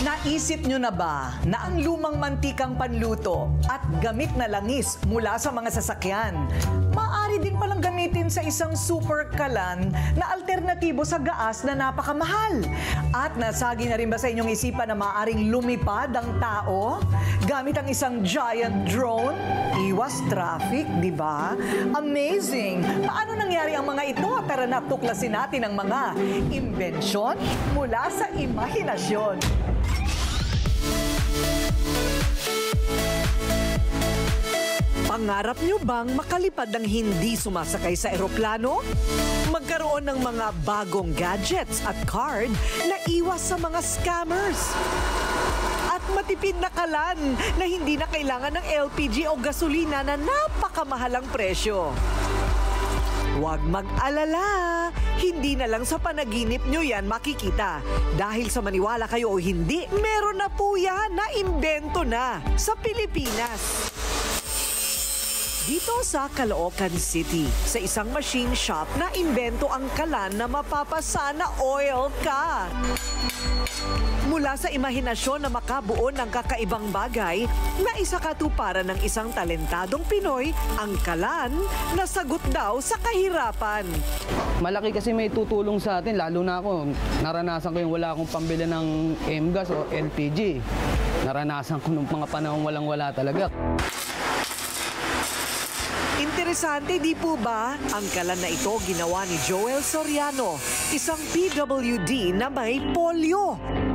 Naisip nyo na ba na ang lumang mantikang panluto at gamit na langis mula sa mga sasakyan, maaari din palang gamitin sa isang super kalan na alternatibo sa gaas na napakamahal? At nasagi na rin ba sa inyong isipan na maaaring lumipad ang tao gamit ang isang giant drone? Iwas traffic, di ba? Amazing! Paano nangyari ang mga ito? Tara na, tuklasin natin ang mga imbensyon mula sa imahinasyon. Pangarap nyo bang makalipad ng hindi sumasakay sa eroplano? Magkaroon ng mga bagong gadgets at card na iwas sa mga scammers? At matipid na kalan na hindi na kailangan ng LPG o gasolina na napakamahalang presyo? Huwag mag-alala, hindi na lang sa panaginip nyo yan makikita. Dahil sa maniwala kayo o hindi, meron na po yan na imbento na sa Pilipinas. Dito sa Caloocan City, sa isang machine shop na imbento ang kalan na mapapasana oil ka. Mula sa imahinasyon na makabuo ng kakaibang bagay na isakatuparan ng isang talentadong Pinoy, ang kalan na sagot daw sa kahirapan. Malaki kasi may tutulong sa atin, lalo na ako. Naranasan ko yung wala akong pambili ng MGAS o LPG. Naranasan ko nung mga panahon walang-wala talaga. Interesante, di po ba? Ang kalan na ito ginawa ni Joel Soriano, isang PWD na may polio.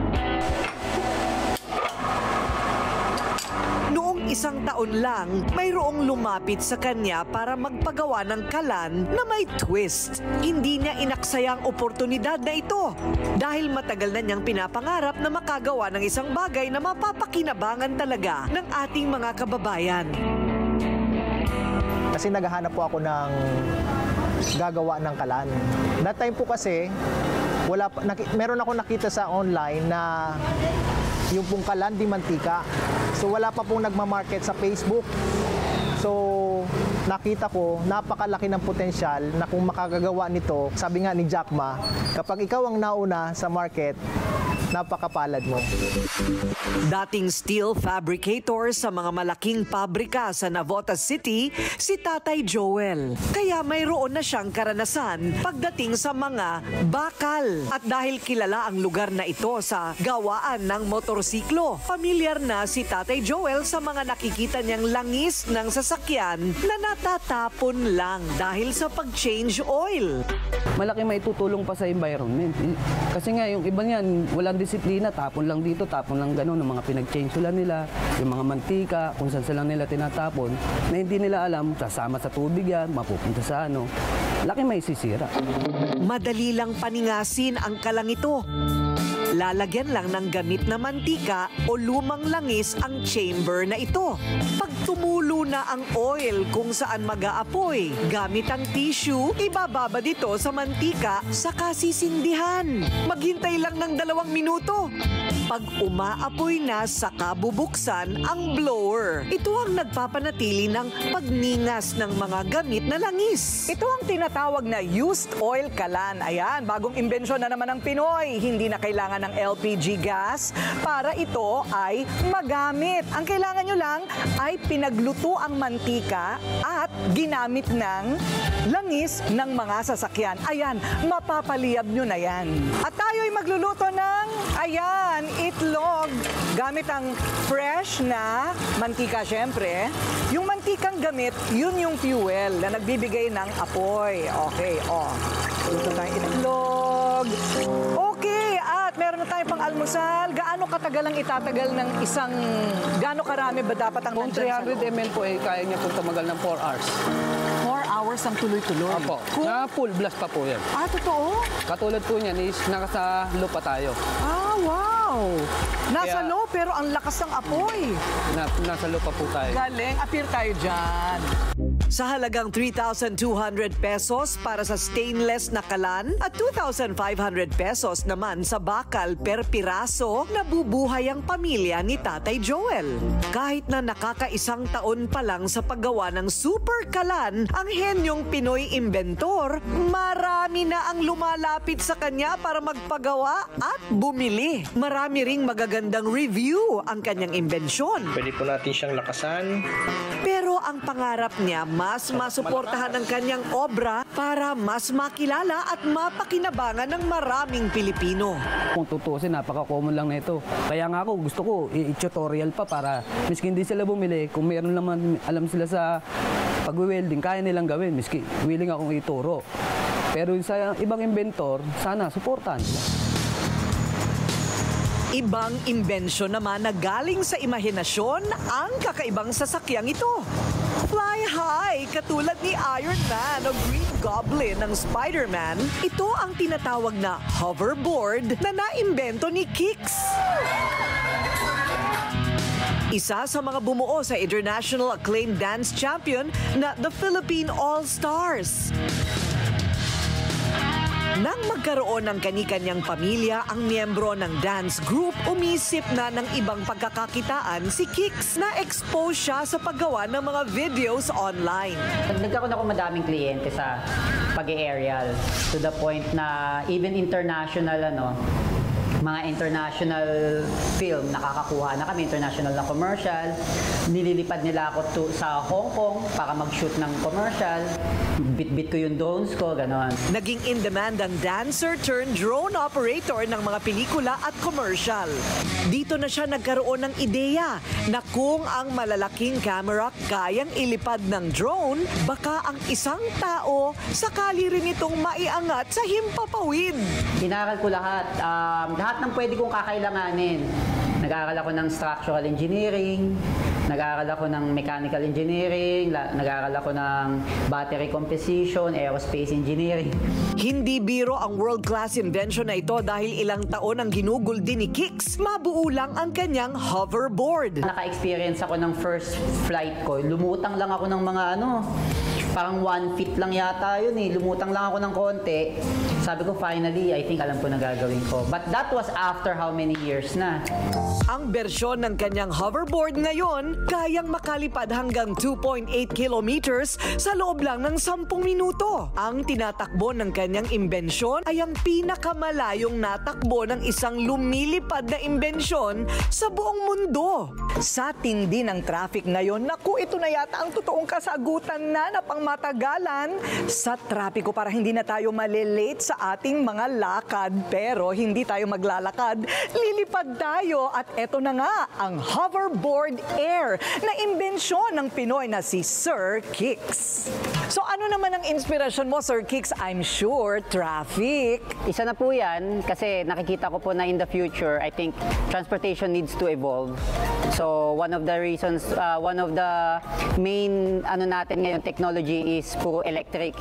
Noong isang taon lang, mayroong lumapit sa kanya para magpagawa ng kalan na may twist. Hindi niya inaksaya ang oportunidad na ito dahil matagal na niyang pinapangarap na makagawa ng isang bagay na mapapakinabangan talaga ng ating mga kababayan. Kasi naghahanap po ako ng gagawa ng kalan. That time po kasi, meron ako nakita sa online na yung pong kalan di mantika. So wala pa pong nagmamarket sa Facebook. So nakita ko, napakalaki ng potensyal na kung makagagawa nito, sabi nga ni Jack Ma, kapag ikaw ang nauna sa market, napakapalad mo. Dating steel fabricator sa mga malaking pabrika sa Navotas City, si Tatay Joel. Kaya mayroon na siyang karanasan pagdating sa mga bakal. At dahil kilala ang lugar na ito sa gawaan ng motorsiklo, pamilyar na si Tatay Joel sa mga nakikita niyang langis ng sasakyan na natatapon lang dahil sa pag-change oil. Malaki may tutulong pa sa environment. Kasi nga yung iba niyan, walang disiplina, tapon lang dito, tapon lang gano'n, ng mga pinag-change nila, yung mga mantika, kung saan sila nila tinatapon, na hindi nila alam, sasama sa tubig yan, mapupunta sa ano. Laki may sisira. Madali lang paningasin ang kalang ito. Lalagyan lang ng gamit na mantika o lumang langis ang chamber na ito. Pag tumulo na ang oil kung saan mag-aapoy, gamit ang tissue, ibababa dito sa mantika saka sisindihan. Maghintay lang ng 2 minuto. Pag umaapoy na, saka bubuksan ang blower. Ito ang nagpapanatili ng pagningas ng mga gamit na langis. Ito ang tinatawag na used oil kalan. Ayan, bagong imbensyon na naman ng Pinoy. Hindi na kailangan ng LPG gas para ito ay magamit. Ang kailangan nyo lang ay pinagluto ang mantika at ginamit ng langis ng mga sasakyan. Ayan, mapapaliyab nyo na yan. At tayo'y magluluto ng, ayan, itlog. Gamit ang fresh na mantika, syempre. Yung mantikang gamit, yun yung fuel na nagbibigay ng apoy. Okay, luto tayong itlog. Okay, at meron na tayong pang-almusal. Gaano katagal ang itatagal ng isang, gaano karami ba dapat ang Kung 300 ml po, kaya niya po tumagal ng 4 hours. 4 hours ang tuloy-tuloy? Opo. Na full blast pa po yan. Ah, totoo? Katulad po niyan is nakasa lupa tayo. Ah, wow! Nasa Kaya, low pero ang lakas ng apoy. Nasa lupa po tayo. Galing. Appear tayo dyan. Sa halagang 3,200 pesos para sa stainless na kalan at 2,500 pesos naman sa bakal per piraso, nabubuhay ang pamilya ni Tatay Joel. Kahit na nakakaisang taon pa lang sa paggawa ng super kalan, ang henyong Pinoy inventor, marami na ang lumalapit sa kanya para magpagawa at bumili. Marami ring magagandang review ang kanyang imbensyon. Pwede po natin siyang lakasan. Pero ang pangarap niya, mas masuportahan ang kanyang obra para mas makilala at mapakinabangan ng maraming Pilipino. Kung tutusin, napaka-common lang na ito. Kaya nga ako, gusto ko i-tutorial pa para miski hindi sila bumili, kung meron naman alam sila sa pag-welding, kaya nilang gawin, miski willing akong ituro. Pero sa ibang inventor, sana suportahan sila. Ibang imbensyon naman na galing sa imahinasyon ang kakaibang sasakyang ito. Fly high, katulad ni Iron Man o Green Goblin ng Spider-Man, ito ang tinatawag na hoverboard na naimbento ni Kix. Isa sa mga bumuo sa international acclaimed dance champion na the Philippine All-Stars. Nang magkaroon ng kani-kanyang pamilya ang miyembro ng dance group, umisip na ng ibang pagkakakitaan si Kix na expose siya sa paggawa ng mga videos online. Nagkaroon ako madaming kliyente sa pag-aerial to the point na even international mga international film, nakakakuha na kami, international na commercial. Nililipad nila ako sa Hong Kong para mag-shoot ng commercial. Bit-bit ko yung drones ko, gano'n. Naging in-demand ang dancer turned drone operator ng mga pelikula at commercial. Dito na siya nagkaroon ng ideya na kung ang malalaking camera kayang ilipad ng drone, baka ang isang tao sakali rin itong maiangat sa himpapawid. Inaral ko lahat ng pwede kong kakailanganin. Nag-aaral ako ng structural engineering, nag-aaral ako ng mechanical engineering, nag-aaral ako ng battery composition, aerospace engineering. Hindi biro ang world-class invention na ito dahil ilang taon ang ginugol din ni Kix. Mabuo lang ang kanyang hoverboard. Naka-experience ako ng first flight ko. Lumutang lang ako ng mga parang 1 feet lang yata yun eh. Lumutang lang ako ng konti. Sabi ko, finally, I think alam ko na gagawin ko. But that was after how many years na? Ang bersyon ng kanyang hoverboard ngayon, kayang makalipad hanggang 2.8 kilometers sa loob lang ng 10 minuto. Ang tinatakbo ng kanyang imbensyon ay ang pinakamalayong natakbo ng isang lumilipad na imbensyon sa buong mundo. Sa tindi ng traffic ngayon, naku, ito na yata ang totoong kasagutan na pangmatagalan sa trapiko para hindi na tayo malilate sa ating mga lakad. Pero hindi tayo maglalakad, lilipad tayo at eto na nga ang hoverboard air na imbensyon ng Pinoy na si Sir Kix. So ano naman ang inspirasyon mo, Sir Kix? I'm sure traffic. Isa na po yan kasi nakikita ko po na in the future, I think transportation needs to evolve. So one of the reasons, one of the main natin ngayon technology is puro electric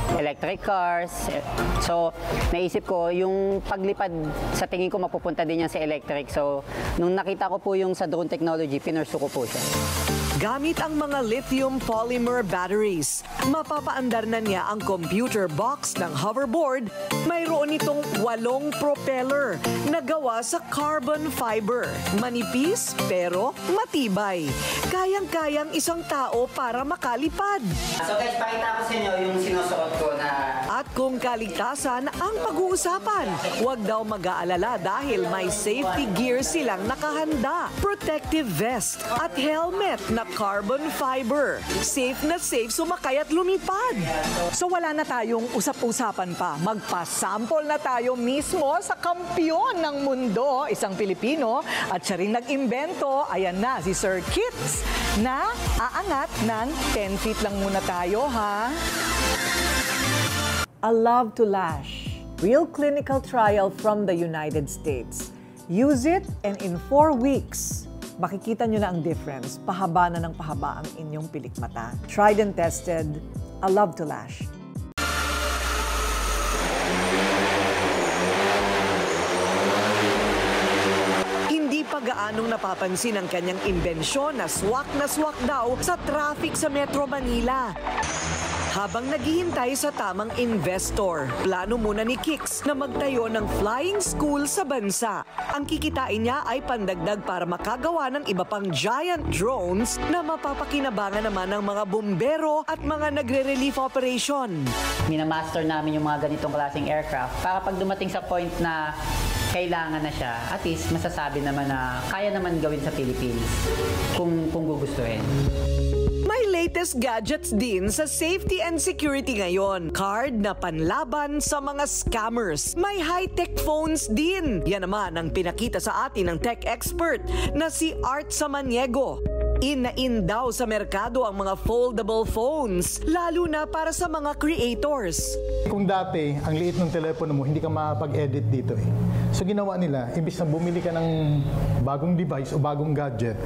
cars. So naisip ko yung paglipad sa tingin ko mapupunta din yan sa electric. So nung nakita ko po yung sa drone technology, pinursu ko po siya. Gamit ang mga lithium polymer batteries, mapapaandar na niya ang computer box ng hoverboard. Mayroon itong 8 propeller na gawa sa carbon fiber. Manipis pero matibay. Kayang-kayang isang tao para makalipad. So guys, pakita ko sa inyo yung sinusuot ko na... At kung kaligtasan ang pag-uusapan, huwag daw mag-aalala dahil may safety gear silang nakahanda. Protective vest at helmet na carbon fiber. Safe na safe sumakay at lumipad. So wala na tayong usap-usapan pa. Magpa-sample na tayo mismo sa kampiyon ng mundo, isang Pilipino, at siya rin nag-imbento. Ayan na, si Sir Kix na aangat ng 10 feet lang muna tayo, ha? A Love to Lash. Real clinical trial from the United States. Use it and in 4 weeks, makikita nyo na ang difference. Pahaba na ng pahaba ang inyong pilikmata. Tried and tested, A Love to Lash. pag-aanong napapansin ang kanyang imbensyon na swak daw sa traffic sa Metro Manila. Habang naghihintay sa tamang investor, plano muna ni Kix na magtayo ng flying school sa bansa. Ang kikitain niya ay pandagdag para makagawa ng iba pang giant drones na mapapakinabangan naman ng mga bumbero at mga nagre-relief operation. Minamaster namin yung mga ganitong klaseng aircraft para pag dumating sa point na kailangan na siya, at least masasabi naman na kaya naman gawin sa Philippines kung gugustuhin. May latest gadgets din sa safety and security ngayon. Card na panlaban sa mga scammers. May high-tech phones din. Yan naman ang pinakita sa atin ng tech expert na si Art Samaniego. In na in daw sa merkado ang mga foldable phones, lalo na para sa mga creators. Kung dati, ang liit ng telepono mo, hindi ka makapag-edit dito eh. So ginawa nila, imbis na bumili ka ng bagong device o bagong gadget,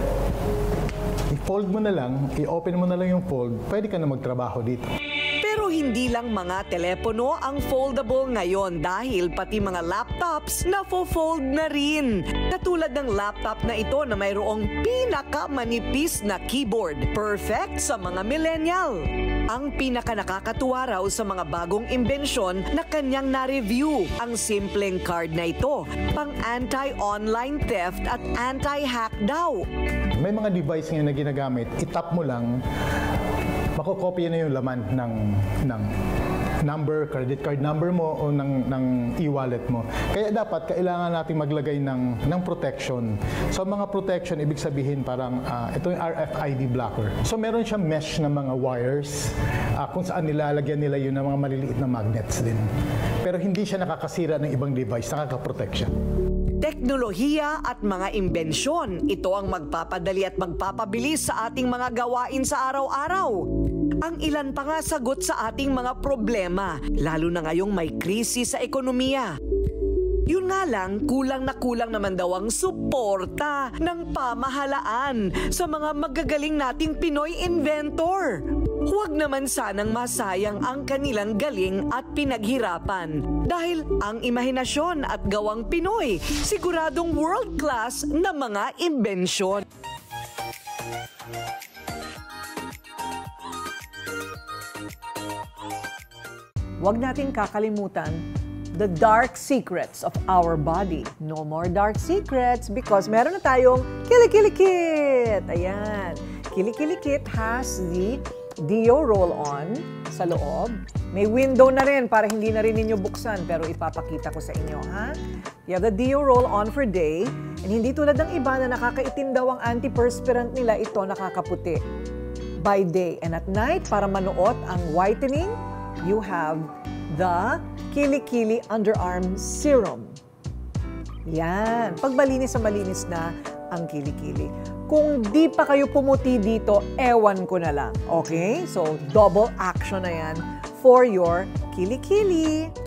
i-fold mo na lang, i-open mo na lang yung fold, pwede ka na magtrabaho dito. Pero hindi lang mga telepono ang foldable ngayon dahil pati mga laptops na fold na rin. Katulad ng laptop na ito na mayroong pinakamanipis na keyboard. Perfect sa mga millennial. Ang pinaka-nakakatuwa raw sa mga bagong imbensyon na kanyang na-review, ang simpleng card na ito, pang anti-online theft at anti-hack daw. May mga device ngayon na ginagamit, itap mo lang, makokopya na yung laman ng number, credit card number mo o ng e-wallet mo. Kaya dapat kailangan natin maglagay ng protection. So mga protection, ibig sabihin parang ito yung RFID blocker. So meron siyang mesh na mga wires kung saan nilalagyan nila yun ng mga maliliit na magnets din. Pero hindi siya nakakasira ng ibang device, nakaka-protect siya. Teknolohiya at mga imbensyon, ito ang magpapadali at magpapabilis sa ating mga gawain sa araw-araw. Ang ilan pa nga sagot sa ating mga problema, lalo na ngayong may krisis sa ekonomiya. Yun nga lang, kulang na kulang naman daw ang suporta ng pamahalaan sa mga magagaling nating Pinoy inventor. Huwag naman sanang masayang ang kanilang galing at pinaghirapan. Dahil ang imahinasyon at gawang Pinoy, siguradong world-class na mga imbensyon. Huwag nating kakalimutan the dark secrets of our body. No more dark secrets because meron na tayong Kili-Kili Kit. Ayan. Kili-Kili Kit has the Dio roll-on sa loob. May window na rin para hindi na rin ninyo buksan pero ipapakita ko sa inyo, ha? You have the Dio roll-on for day and hindi tulad ng iba na nakakaitim daw ang antiperspirant nila, ito nakakaputi by day. And at night, para manuot ang whitening, you have the Kili-Kili Underarm Serum. Yan. Pag malinis na malinis na ang Kili-Kili. Kung di pa kayo pumuti dito, ewan ko na lang. Okay? So, double action na yan for your Kili-Kili.